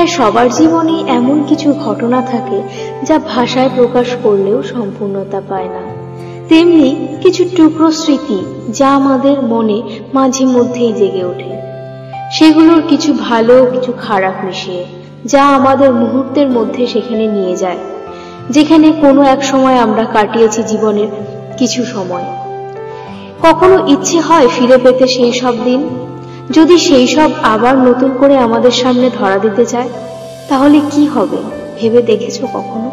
প্রায় সবার জীবনেই এমন কিছু ঘটনা থাকে যা ভাষায় প্রকাশ করলেও সম্পূর্ণতা পায় না। তেমনি কিছু টুকরো স্মৃতি যা আমাদের মনে মাঝে মধ্যেই জেগে ওঠে, সেগুলোর কিছু ভালো কিছু খারাপ মিশিয়ে, যা আমাদের মুহূর্তের মধ্যে সেখানে নিয়ে যায়, যেখানে কোনো এক সময় আমরা কাটিয়েছি জীবনের কিছু সময়। কখনো ইচ্ছে হয় ফিরে পেতে সেই সব দিন। যদি সেই সব আবার নতুন করে আমাদের সামনে ধরা দিতে চায়, তাহলে কি হবে ভেবে দেখেছো কখনো?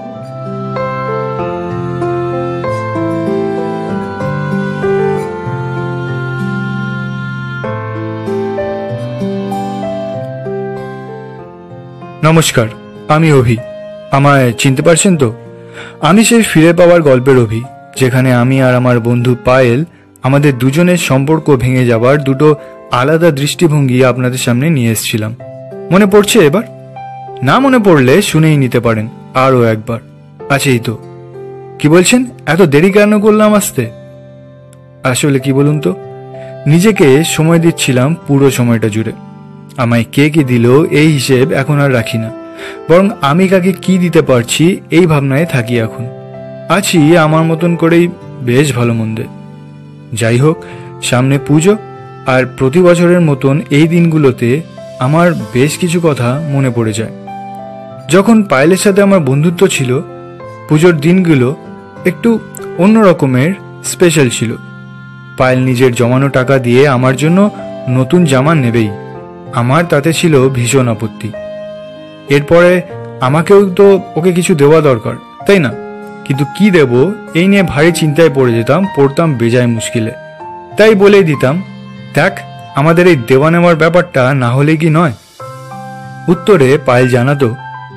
নমস্কার, আমি অভি। আমায় চিনতে পারছেন তো? আমি সেই ফিরে পাওয়ার গল্পের অভি, যেখানে আমি আর আমার বন্ধু পায়েল আমাদের দুজনের সম্পর্ক ভেঙে যাবার দুটো আলাদা দৃষ্টিভঙ্গি আপনাদের সামনে নিয়ে এসেছিলাম। মনে পড়ছে এবার? না মনে পড়লে শুনেই নিতে পারেন আরও একবার। আছেই তো। কি বলছেন, এত দেরি কেন করলাম আসতে? আসলে কি বলুন তো, নিজেকে সময় দিচ্ছিলাম পুরো সময়টা জুড়ে। আমায় কে কি দিল এই হিসেব এখন আর রাখি না, বরং আমি কাকে কি দিতে পারছি এই ভাবনায় থাকি এখন। আছি আমার মতন করেই বেশ ভালো মন্দে। যাই হোক, সামনে পুজো, আর প্রতি বছরের মতন এই দিনগুলোতে আমার বেশ কিছু কথা মনে পড়ে যায়। যখন পায়েলের সাথে আমার বন্ধুত্ব ছিল, পুজোর দিনগুলো একটু অন্য রকমের স্পেশাল ছিল। পায়েল নিজের জমানো টাকা দিয়ে আমার জন্য নতুন জামা নেবেই, আমার তাতে ছিল ভীষণ আপত্তি। এরপরে আমাকেও তো ওকে কিছু দেওয়া দরকার, তাই না? কিন্তু কি দেব এই নিয়ে ভারী চিন্তায় পড়তাম বেজায় মুশকিলে। তাই বলেই দিতাম, দেখ, আমাদের এই দেওয়া নেওয়ার ব্যাপারটা না হলে কি নয়। উত্তরে পায়েল জানাতো,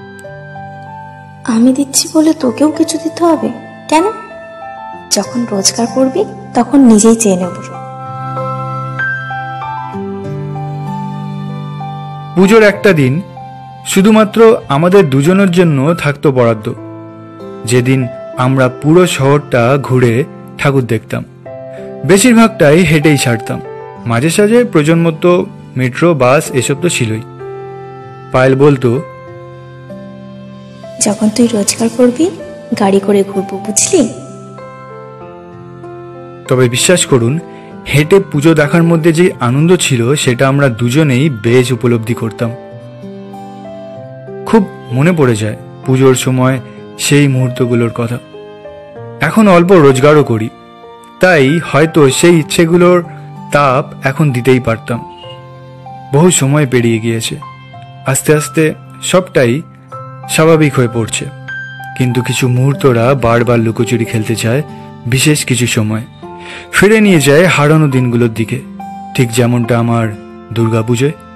আমি দিচ্ছি বলে তোকেও কিছু দিতে হবে কেন? যখন রোজগার করবি তখন নিজেই চেয়ে নেব। পুজোর একটা দিন শুধুমাত্র আমাদের দুজনের জন্য থাকতো বরাদ্দ, যেদিন আমরা পুরো শহরটা ঘুরে ঠাকুর দেখতাম। বেশিরভাগটাই হেঁটেই ছাড়তাম, মাঝে সাঝে প্রয়োজন মতো মেট্রো, বাস এসব তো ছিলই। পায়েল বলতো, যখন তুই রোজগার করবি গাড়ি করে ঘুরবো, বুঝলি? তবে বিশ্বাস করুন, হেঁটে পুজো দেখার মধ্যে যে আনন্দ ছিল সেটা আমরা দুজনেই বেশ উপলব্ধি করতাম। খুব মনে পড়ে যায় পুজোর সময় সেই মুহূর্তগুলোর কথা। এখন অল্প রোজগারও করি, তাই হয়তো সেই ইচ্ছেগুলোর তাপ এখন দিতেই পারতাম। বহু সময় পেরিয়ে গিয়েছে, আস্তে আস্তে সবটাই স্বাভাবিক হয়ে পড়ছে। কিন্তু কিছু মুহূর্তরা বারবার লুকোচুরি খেলতে চায়, বিশেষ কিছু সময় ফিরে নিয়ে যায় হারানো দিনগুলোর দিকে, ঠিক যেমনটা আমার দুর্গাপুজোয়।